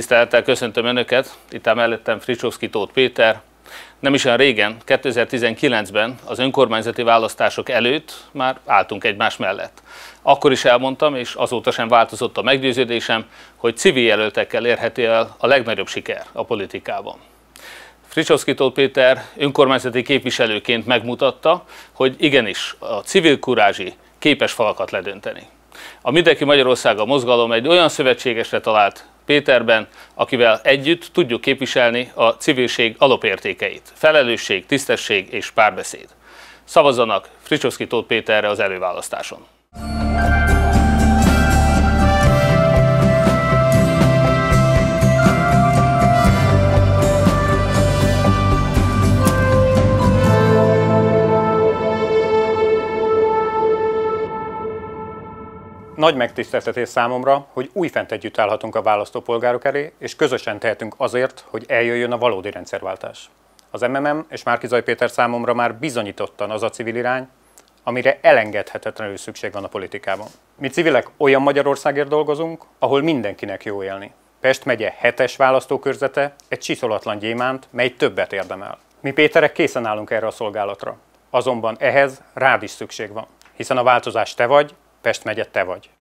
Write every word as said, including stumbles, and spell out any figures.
Tisztelettel köszöntöm Önöket, itt áll mellettem Fricsovszky Tóth Péter. Nem is olyan régen, kétezer-tizenkilencben az önkormányzati választások előtt már álltunk egymás mellett. Akkor is elmondtam, és azóta sem változott a meggyőződésem, hogy civil jelöltekkel érhető el a legnagyobb siker a politikában. Fricsovszky Tóth Péter önkormányzati képviselőként megmutatta, hogy igenis a civil kurázsi képes falakat ledönteni. A Mindenki Magyarországa mozgalom egy olyan szövetségesre talált Péterben, akivel együtt tudjuk képviselni a civilség alapértékeit: felelősség, tisztesség és párbeszéd. Szavazzanak Fricsovszky Tóth Péterre az előválasztáson! Nagy megtiszteltetés számomra, hogy újfent együtt állhatunk a választópolgárok elé, és közösen tehetünk azért, hogy eljöjjön a valódi rendszerváltás. Az em em em és Márki-Zay Péter számomra már bizonyítottan az a civil irány, amire elengedhetetlenül szükség van a politikában. Mi civilek olyan Magyarországért dolgozunk, ahol mindenkinek jó élni. Pest megye hetes választókörzete egy csiszolatlan gyémánt, mely többet érdemel. Mi Péterek készen állunk erre a szolgálatra. Azonban ehhez rád is szükség van, hiszen a változás te vagy, Pest megye te vagy.